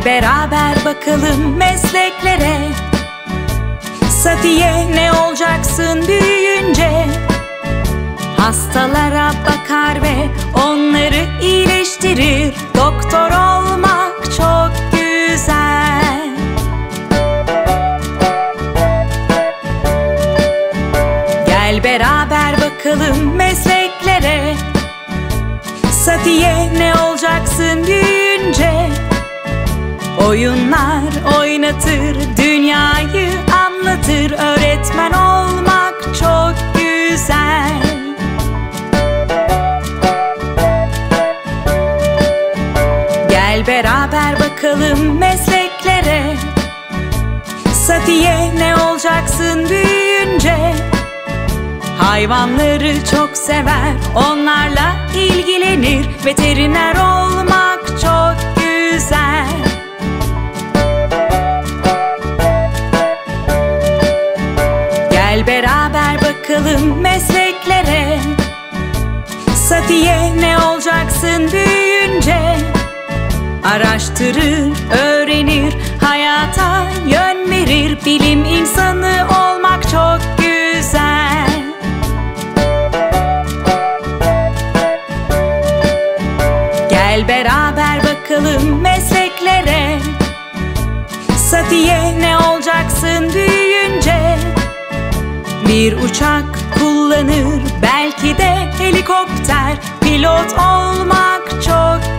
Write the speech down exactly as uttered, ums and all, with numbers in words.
beraber bakalım mesleklere. Safiye, ne olacaksın büyüyünce? Hastalara bakar ve onları iyileştirir. Doktor olmak çok güzel. Gel beraber bakalım mesleklere. Safiye, ne olacaksın büyüyünce? Oyunlar oynatır, dünyayı anlatır. Öğretmen olmak çok güzel. Gel beraber bakalım mesleklere. Safiye, ne olacaksın büyüyünce? Hayvanları çok sever, onlarla ilgilenir. Veteriner olmak çok güzel. Gel beraber bakalım mesleklere. Safiye, ne olacaksın büyüyünce? Araştırır, öğrenir, hayata yön verir. Bilim insanı olmak çok güzel. Gel beraber bakalım mesleklere. Safiye, ne olacaksın büyüyünce? Bir uçak kullanır, belki de helikopter. Pilot olmak çok